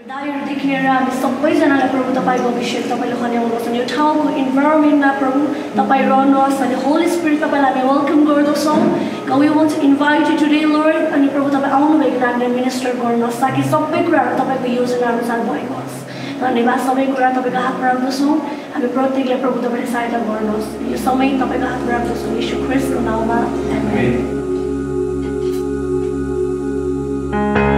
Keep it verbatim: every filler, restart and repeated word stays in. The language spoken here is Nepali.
दायहरू देखेर हामी सबैजनालाई प्रभु तपाईँको अभिषेक तपाईँले खन्याउनुहोस् अनि यो ठाउँको इन्भाइरोमेन्टमा प्रभु तपाईँ रहनुहोस् अनि होली स्पिरिट तपाईँलाई हामी वेलकम गर्दछौँ। God, we want to invite you today, Lord, अनि प्रभु तपाईँ आउनुभएको हामीलाई मिनिस्टर गर्नुहोस् ताकि सबै कुराहरू तपाईँको योजना अनुसार भएको होस्। धन्यवाद, सबै कुरा तपाईँको हातमा राख्दछौँ। हामी प्रत्येकले प्रभु तपाईँले सहायता गर्नुहोस्। यो समय तपाईँको हातमा राख्दछौँ यीशु ख्रिस्टको नाममा आमेन।